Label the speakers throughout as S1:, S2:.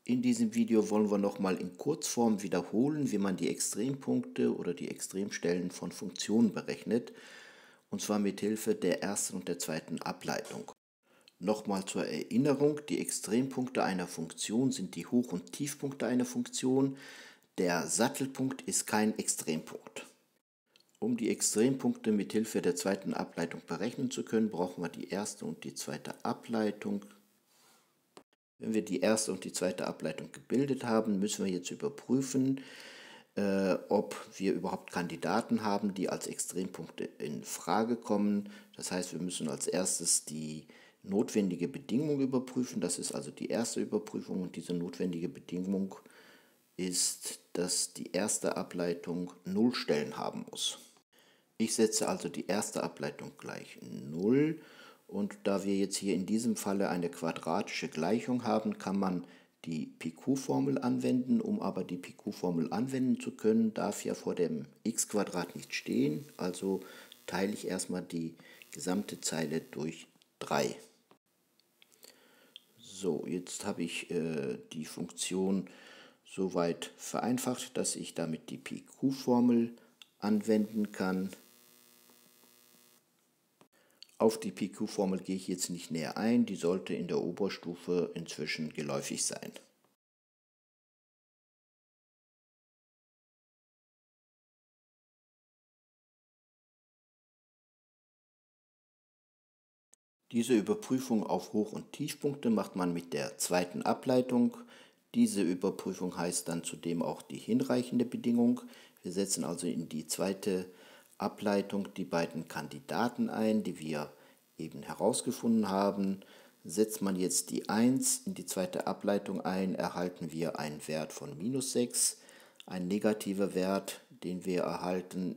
S1: In diesem Video wollen wir nochmal in Kurzform wiederholen, wie man die Extrempunkte oder die Extremstellen von Funktionen berechnet, und zwar mit Hilfe der ersten und der zweiten Ableitung. Nochmal zur Erinnerung, die Extrempunkte einer Funktion sind die Hoch- und Tiefpunkte einer Funktion. Der Sattelpunkt ist kein Extrempunkt. Um die Extrempunkte mit Hilfe der zweiten Ableitung berechnen zu können, brauchen wir die erste und die zweite Ableitung. Wenn wir die erste und die zweite Ableitung gebildet haben, müssen wir jetzt überprüfen, ob wir überhaupt Kandidaten haben, die als Extrempunkte in Frage kommen. Das heißt, wir müssen als erstes die notwendige Bedingung überprüfen. Das ist also die erste Überprüfung, und diese notwendige Bedingung ist, dass die erste Ableitung Nullstellen haben muss. Ich setze also die erste Ableitung gleich 0, und da wir jetzt hier in diesem Falle eine quadratische Gleichung haben, kann man die PQ-Formel anwenden. Um aber die PQ-Formel anwenden zu können, darf ja vor dem x² nicht stehen, also teile ich erstmal die gesamte Zeile durch 3. So, jetzt habe ich die Funktion soweit vereinfacht, dass ich damit die PQ-Formel anwenden kann. Auf die PQ-Formel gehe ich jetzt nicht näher ein, die sollte in der Oberstufe inzwischen geläufig sein. Diese Überprüfung auf Hoch- und Tiefpunkte macht man mit der zweiten Ableitung. Diese Überprüfung heißt dann zudem auch die hinreichende Bedingung. Wir setzen also in die zweite Ableitung die beiden Kandidaten ein, die wir eben herausgefunden haben. Setzt man jetzt die 1 in die zweite Ableitung ein, erhalten wir einen Wert von -6. Ein negativer Wert, den wir erhalten,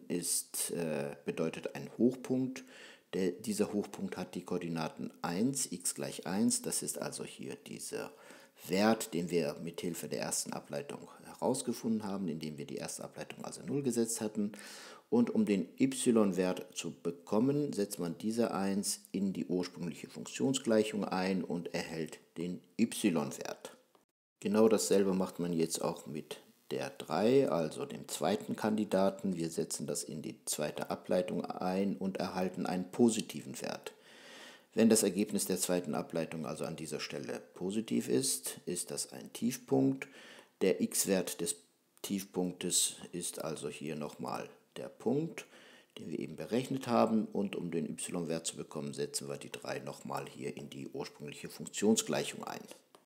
S1: bedeutet ein Hochpunkt. Dieser Hochpunkt hat die Koordinaten 1, x gleich 1. Das ist also hier dieser Wert, den wir mit Hilfe der ersten Ableitung herausgefunden haben, indem wir die erste Ableitung also 0 gesetzt hatten. Und um den y-Wert zu bekommen, setzt man diese 1 in die ursprüngliche Funktionsgleichung ein und erhält den y-Wert. Genau dasselbe macht man jetzt auch mit der 3, also dem zweiten Kandidaten. Wir setzen das in die zweite Ableitung ein und erhalten einen positiven Wert. Wenn das Ergebnis der zweiten Ableitung also an dieser Stelle positiv ist, ist das ein Tiefpunkt. Der x-Wert des Tiefpunktes ist also hier nochmal der Punkt, den wir eben berechnet haben, und um den y-Wert zu bekommen, setzen wir die 3 nochmal hier in die ursprüngliche Funktionsgleichung ein.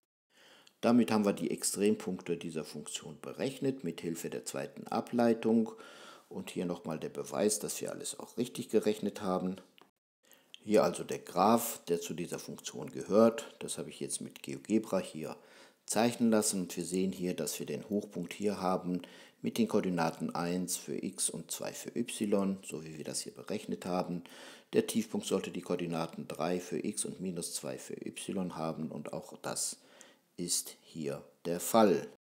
S1: Damit haben wir die Extrempunkte dieser Funktion berechnet mit Hilfe der zweiten Ableitung, und hier nochmal der Beweis, dass wir alles auch richtig gerechnet haben. Hier also der Graph, der zu dieser Funktion gehört. Das habe ich jetzt mit GeoGebra hier zeichnen lassen, und wir sehen hier, dass wir den Hochpunkt hier haben mit den Koordinaten 1 für x und 2 für y, so wie wir das hier berechnet haben. Der Tiefpunkt sollte die Koordinaten 3 für x und -2 für y haben, und auch das ist hier der Fall.